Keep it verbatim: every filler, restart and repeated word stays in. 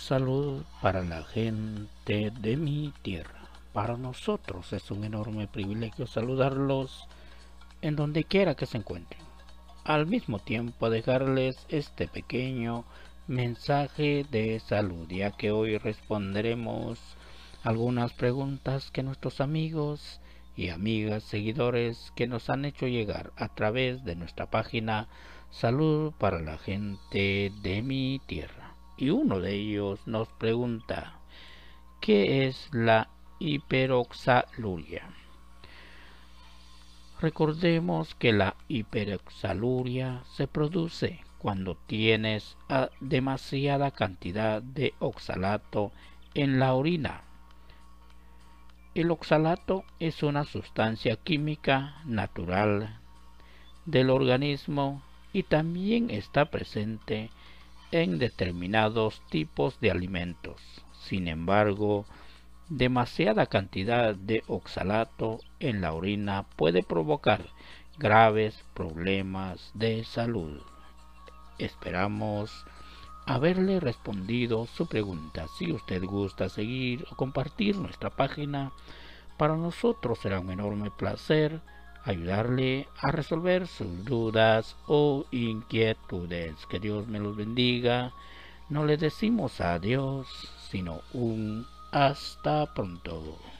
Salud para la gente de mi tierra. Para nosotros es un enorme privilegio saludarlos en donde quiera que se encuentren. Al mismo tiempo dejarles este pequeño mensaje de salud, ya que hoy responderemos algunas preguntas que nuestros amigos y amigas seguidores que nos han hecho llegar a través de nuestra página Salud para la gente de mi tierra. Y uno de ellos nos pregunta, ¿qué es la hiperoxaluria? Recordemos que la hiperoxaluria se produce cuando tienes demasiada cantidad de oxalato en la orina. El oxalato es una sustancia química natural del organismo y también está presente en determinados tipos de alimentos. Sin embargo, demasiada cantidad de oxalato en la orina puede provocar graves problemas de salud. Esperamos haberle respondido su pregunta. Si usted gusta seguir o compartir nuestra página, para nosotros será un enorme placer ayudarle a resolver sus dudas o inquietudes. Que Dios me los bendiga. No le decimos adiós, sino un hasta pronto.